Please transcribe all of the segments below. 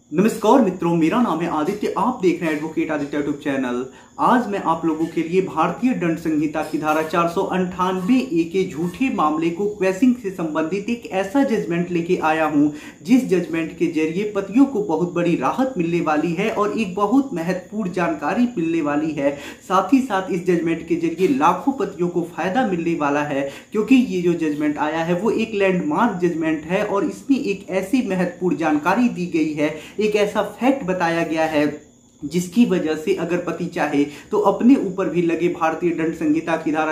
नमस्कार मित्रों, मेरा नाम है आदित्य। आप देख रहे हैं एडवोकेट आदित्य यूट्यूब चैनल। आज मैं आप लोगों के लिए भारतीय दंड संहिता की धारा 498A के झूठे मामले को क्वेशिंग से संबंधित एक ऐसा जजमेंट लेके आया हूं जिस जजमेंट के जरिए पतियों को बहुत बड़ी राहत मिलने वाली है और एक बहुत महत्वपूर्ण जानकारी मिलने वाली है। साथ ही साथ इस जजमेंट के जरिए लाखों पतियों को फायदा मिलने वाला है, क्योंकि ये जो जजमेंट आया है वो एक लैंडमार्क जजमेंट है और इसमें एक ऐसी महत्वपूर्ण जानकारी दी गई है, एक ऐसा फैक्ट बताया गया है जिसकी वजह से अगर पति चाहे तो अपने ऊपर भी लगे भारतीय दंड संहिता की धारा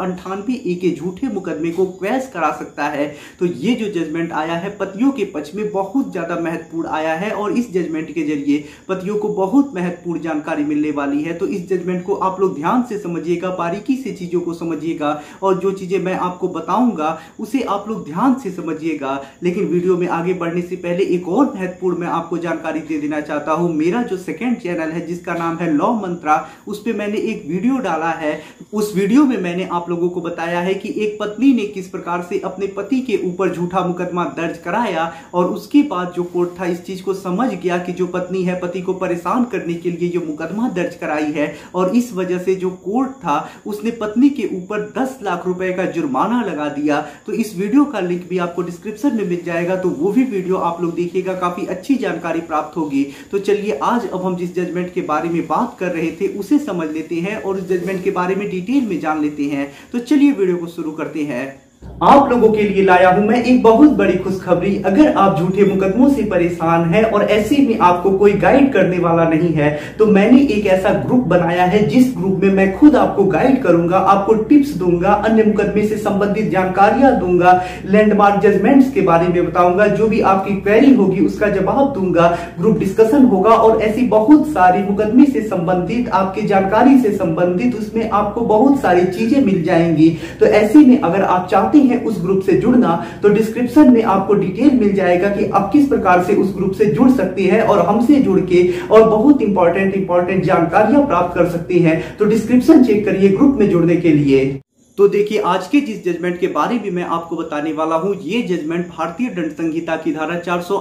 498A के झूठे मुकदमे को क्वैश करा सकता है। तो ये जो जजमेंट आया है पतियों के पक्ष में बहुत ज्यादा महत्वपूर्ण आया है और इस जजमेंट के जरिए पतियों को बहुत महत्वपूर्ण जानकारी मिलने वाली है। तो इस जजमेंट को आप लोग ध्यान से समझिएगा, बारीकी से चीजों को समझिएगा और जो चीजें मैं आपको बताऊंगा उसे आप लोग ध्यान से समझिएगा। लेकिन वीडियो में आगे बढ़ने से पहले एक और महत्वपूर्ण मैं आपको जानकारी दे देना चाहता हूं। मेरा जो सेकंड चैनल है जिसका नाम है लॉ मंत्रा, उस पे मैंने एक वीडियो डाला है। उस वीडियो में मैंने आप लोगों को बताया है कि एक पत्नी ने किस प्रकार से अपने पति के ऊपर झूठा मुकदमा दर्ज कराया और उसके बाद जो कोर्ट था इस चीज को समझ गया कि जो पत्नी है पति को परेशान करने के लिए जो मुकदमा दर्ज कराई है और इस वजह से जो कोर्ट था उसने पत्नी के ऊपर 10 लाख रुपए का जुर्माना लगा दिया। तो इस वीडियो का लिंक भी आपको डिस्क्रिप्शन में मिल जाएगा, तो वो भी वीडियो आप लोग देखिएगा, काफी अच्छी जानकारी प्राप्त होगी। तो चलिए आज अब हम जिस जजमेंट के बारे में बात कर रहे थे उसे समझ लेते हैं और उस जजमेंट के बारे में डिटेल में जान लेते हैं। तो चलिए वीडियो को शुरू करते हैं। आप लोगों के लिए लाया हूं मैं एक बहुत बड़ी खुशखबरी। अगर आप झूठे मुकदमों से परेशान हैं और ऐसे में आपको कोई गाइड करने वाला नहीं है तो मैंने एक ऐसा ग्रुप बनाया है जिस ग्रुप में मैं खुद आपको गाइड करूंगा, आपको टिप्स दूंगा, अन्य मुकदमे से संबंधित जानकारियां दूंगा, लैंडमार्क जजमेंट्स के बारे में बताऊंगा, जो भी आपकी क्वेरी होगी उसका जवाब दूंगा, ग्रुप डिस्कशन होगा और ऐसी बहुत सारी मुकदमे से संबंधित आपकी जानकारी से संबंधित उसमें आपको बहुत सारी चीजें मिल जाएंगी। तो ऐसे में अगर आप चाहते हैं उस ग्रुप से जुड़ना तो डिस्क्रिप्शन में आपको डिटेल मिल जाएगा कि आप किस प्रकार से उस ग्रुप से जुड़ सकते हैं और हमसे जुड़ के और बहुत इंपॉर्टेंट जानकारियां प्राप्त कर सकते हैं। तो डिस्क्रिप्शन चेक करिए ग्रुप में जुड़ने के लिए। तो देखिए आज के जिस जजमेंट के बारे में मैं आपको बताने वाला हूं ये जजमेंट भारतीय दंड संहिता की धारा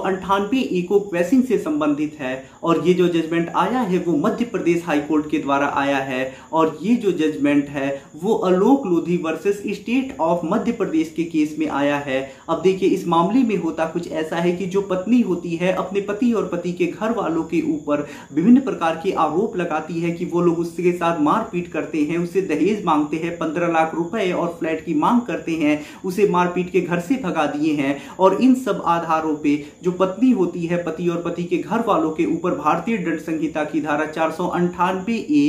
498A को क्वेशिंग से संबंधित है और ये जो जजमेंट आया है वो मध्य प्रदेश हाई कोर्ट के द्वारा आया है और ये जो जजमेंट है वो Alok Lodhi versus state of Madhya Pradesh के केस में आया है। अब देखिए इस मामले में होता कुछ ऐसा है कि जो पत्नी होती है अपने पति और पति के घर वालों के ऊपर विभिन्न प्रकार के आरोप लगाती है कि वो लोग उसके साथ मारपीट करते हैं, उससे दहेज मांगते हैं, 15 लाख रुपए और फ्लैट की मांग करते हैं, उसे मारपीट के घर से भगा दिए हैं। और इन सब आधारों पे जो पत्नी होती है पति और पति के घर वालों के ऊपर भारतीय दंड संहिता की धारा 498A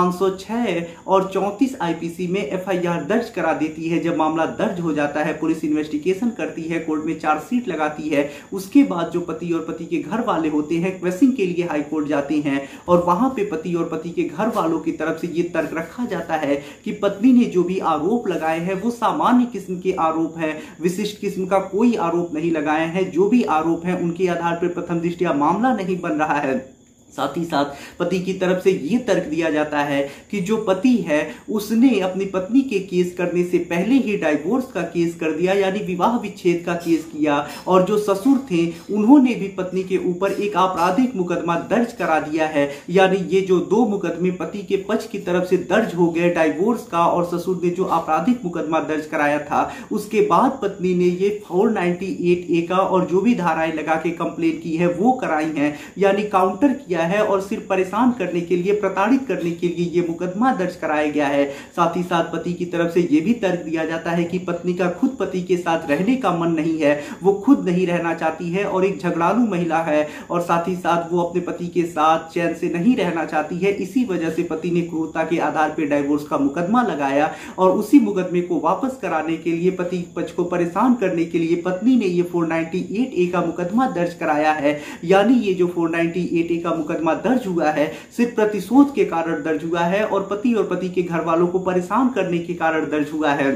506 और 34 IPC में FIR दर्ज करा देती है। जब मामला दर्ज हो जाता है पुलिस इन्वेस्टिगेशन करती है, कोर्ट में चार्जशीट लगाती है, उसके बाद जो पति और पति के घर वाले होते हैं क्वेशिंग के लिए हाई कोर्ट जाते हैं और वहां पे पति और पति के घर वालों की तरफ से ये तर्क रखा जाता है कि पत्नी ने जो भी आरोप लगाए हैं वो सामान्य किस्म के आरोप है, विशिष्ट किस्म का कोई आरोप नहीं लगाया है। जो भी आरोप है उनके आधार पर प्रथम दृष्टया मामला नहीं बन रहा है। साथ ही साथ पति की तरफ से यह तर्क दिया जाता है कि जो पति है उसने अपनी पत्नी के केस करने से पहले ही डाइवोर्स का केस कर दिया, यानी विवाह विच्छेद का केस किया और जो ससुर थे उन्होंने भी पत्नी के ऊपर एक आपराधिक मुकदमा दर्ज करा दिया है। यानी ये जो दो मुकदमे पति के पक्ष की तरफ से दर्ज हो गए, डाइवोर्स का और ससुर ने जो आपराधिक मुकदमा दर्ज कराया था, उसके बाद पत्नी ने ये 498A का और जो भी धाराएं लगा के कंप्लेन की है वो कराई है, यानी काउंटर किया है और सिर्फ परेशान करने के लिए, प्रताड़ित करने के लिए ये मुकदमा दर्ज कराया गया है। साथ ही साथ पति की तरफ से ये भी तर्क दिया जाता है कि पत्नी का खुद पति के साथ रहने का मन नहीं है, वो खुद नहीं रहना चाहती है और एक झगड़ालू महिला है और साथ ही साथ वो अपने पति के साथ चैन से नहीं रहना चाहती है। इसी वजह से पति ने क्रूरता के आधार पर डाइवोर्स का मुकदमा लगाया और उसी मुकदमे को वापस कराने के लिए, पति पक्ष को परेशान करने के लिए पत्नी ने ये 498A का मुकदमा दर्ज कराया है। यानी ये जो 498A का मुकदमा दर्ज हुआ है सिर्फ प्रतिशोध के कारण दर्ज हुआ है और पति के घर वालों को परेशान करने के कारण दर्ज हुआ है।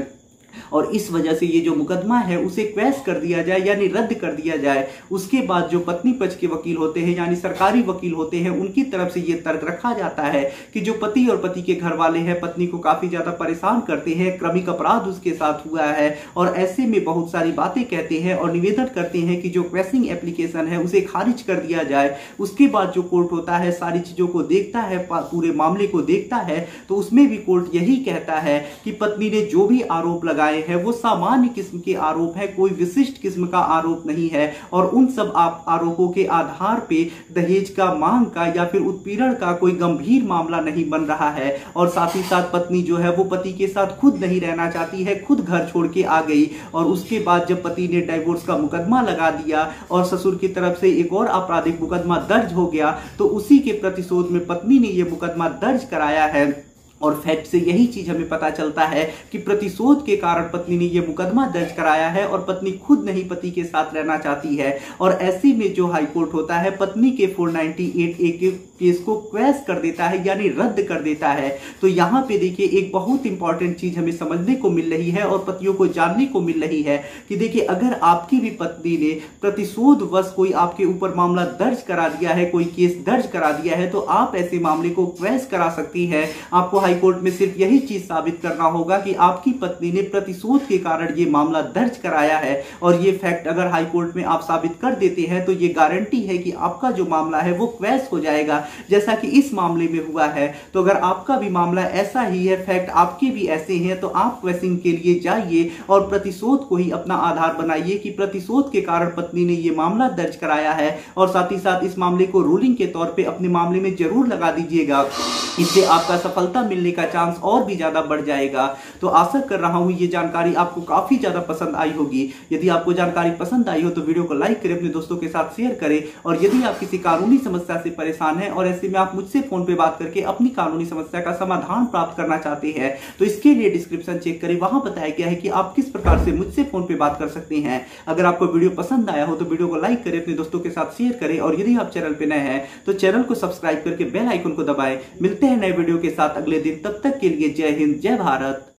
और इस वजह से ये जो मुकदमा है उसे क्वैश कर दिया जाए यानी रद्द कर दिया जाए। उसके बाद जो पत्नी पक्ष के वकील होते हैं यानी सरकारी वकील होते हैं, उनकी तरफ से ये तर्क रखा जाता है कि जो पति और पति के घर वाले हैं पत्नी को काफी ज्यादा परेशान करते हैं, क्रमिक अपराध उसके साथ हुआ है और ऐसे में बहुत सारी बातें कहते हैं और निवेदन करते हैं कि जो क्वैशिंग एप्लीकेशन है उसे खारिज कर दिया जाए। उसके बाद जो कोर्ट होता है सारी चीजों को देखता है, पूरे मामले को देखता है, तो उसमें भी कोर्ट यही कहता है कि पत्नी ने जो भी आरोप लगाए हैं वो सामान्य किस्म के आरोप है, कोई विशिष्ट किस्म का आरोप नहीं है और उन सब आरोपों के आधार पे दहेज का मांग का या फिर उत्पीड़न का कोई गंभीर मामला नहीं बन रहा है। और साथ ही साथ पत्नी जो है वो पति के साथ खुद नहीं रहना चाहती है, खुद घर छोड़ के आ गई और उसके बाद जब पति ने डिवोर्स का मुकदमा लगा दिया और ससुर की तरफ से एक और आपराधिक मुकदमा दर्ज हो गया, तो उसी के प्रतिशोध में पत्नी ने यह मुकदमा दर्ज कराया है। और फैक्ट से यही चीज हमें पता चलता है कि प्रतिशोध के कारण पत्नी ने यह मुकदमा दर्ज कराया है और पत्नी खुद नहीं पति के साथ रहना चाहती है। और ऐसे में जो हाई कोर्ट होता है पत्नी के 498A के केस को क्वैश कर देता है यानी रद्द कर देता है। तो यहाँ पे देखिए एक बहुत इंपॉर्टेंट चीज हमें समझने को मिल रही है और पतियों को जानने को मिल रही है कि देखिए अगर आपकी भी पत्नी ने प्रतिशोध वश कोई आपके ऊपर मामला दर्ज करा दिया है, कोई केस दर्ज करा दिया है, तो आप ऐसे मामले को क्वैश करा सकती है। आपको हाई कोर्ट में सिर्फ यही चीज साबित करना होगा कि आपकी पत्नी ने प्रतिशोध के कारण ये मामला दर्ज कराया है और ये फैक्ट अगर हाई कोर्ट में आप साबित कर देते हैं तो ये गारंटी है कि आपका जो मामला है वो क्वैश हो जाएगा, जैसा कि इस मामले में हुआ है। तो अगर आपका भी मामला ऐसा ही है, फैक्ट आपके भी ऐसे हैं, तो आप क्वैशिंग के लिए जाइए और प्रतिशोध को ही अपना आधार बनाइए कि प्रतिशोध के कारण पत्नी ने ये मामला दर्ज कराया है और साथ ही साथ इस मामले को रूलिंग के तौर पे अपने मामले में जरूर लगा दीजिएगा। इससे आपका सफलता मिलने का चांस और भी ज्यादा बढ़ जाएगा। तो आशा कर रहा हूं ये जानकारी आपको काफी ज्यादा पसंद आई होगी। यदि आपको जानकारी पसंद आई हो तो वीडियो को लाइक करें, अपने दोस्तों के साथ शेयर करें और यदि आप किसी कानूनी समस्या से परेशान हैं और ऐसे में आप मुझसे फोन पे बात करके अपनी कानूनी समस्या का समाधान प्राप्त करना चाहते हैं तो इसके लिए डिस्क्रिप्शन चेक करें, वहां बताया गया है कि आप किस प्रकार से मुझसे फोन पे बात कर सकते हैं। अगर आपको वीडियो पसंद आया हो तो वीडियो को लाइक करें, अपने दोस्तों के साथ शेयर करें और यदि आप चैनल पे नए हैं तो चैनल को सब्सक्राइब करके बेल आइकन को दबाएं। मिलते हैं नए वीडियो के साथ अगले दिन, तब तक के लिए जय हिंद, जय भारत।